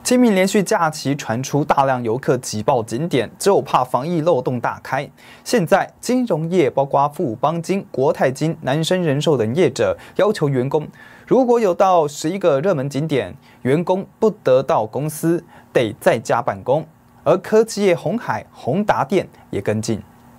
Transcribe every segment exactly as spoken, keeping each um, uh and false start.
清明连续假期传出大量游客挤爆景点，只有怕防疫漏洞大开。现在金融业包括富邦金、国泰金、南生人寿等业者要求员工，如果有到十一个热门景点，员工不得到公司，得在家办公。而科技业鸿海、宏达电也跟进。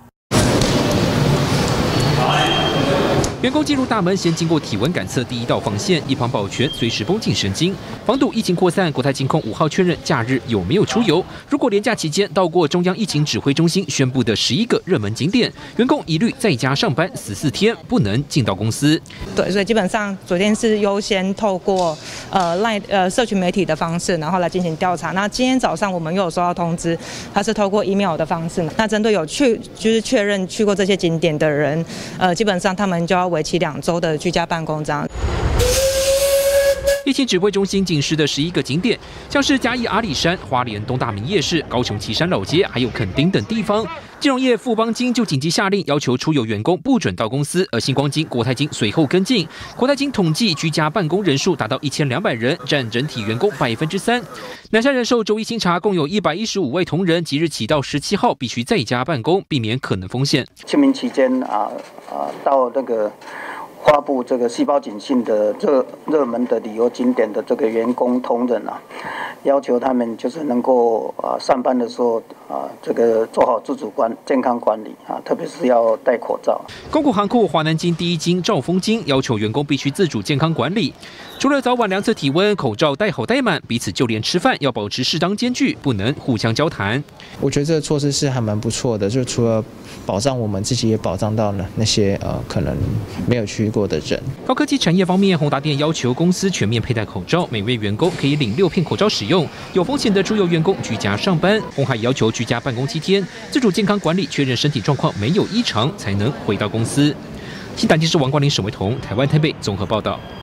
员工进入大门，先经过体温感测第一道防线，一旁保全随时绷紧神经，防堵疫情扩散。国泰金控五号确认假日有没有出游。如果连假期间到过中央疫情指挥中心宣布的十一个热门景点，员工一律在家上班十四天，不能进到公司。 对，所以基本上昨天是优先透过呃赖呃社群媒体的方式，然后来进行调查。那今天早上我们又有收到通知，它是透过 email 的方式。那针对有去就是确认去过这些景点的人，呃，基本上他们就要 为期两周的居家办公这样。 疫情指挥中心警示的十一个景点，像是嘉义阿里山、花莲东大明夜市、高雄旗山老街，还有垦丁等地方。金融业富邦金就紧急下令，要求出游员工不准到公司，而星光金、国泰金随后跟进。国泰金统计居家办公人数达到一千两百人，占整体员工百分之三。南山人寿周一清查，共有一百一十五位同仁，即日起到十七号必须在家办公，避免可能风险。 清明期间啊啊，到那个 发布这个细胞警讯的热热门的旅游景点的这个员工同仁啊，要求他们就是能够啊上班的时候啊这个做好自主管健康管理啊，特别是要戴口罩。 公股行库、华南金、第一金、兆丰金要求员工必须自主健康管理，除了早晚量测体温、口罩戴好戴满，彼此就连吃饭要保持适当间距，不能互相交谈。 我觉得这个措施是还蛮不错的，就除了保障我们自己，也保障到了那些呃可能没有去 过的人。 高科技产业方面，宏达电要求公司全面佩戴口罩，每位员工可以领六片口罩使用。有风险的出游员工居家上班。鸿海要求居家办公七天，自主健康管理，确认身体状况没有异常，才能回到公司。新台电视王冠霖、沈维彤，台湾台北综合报道。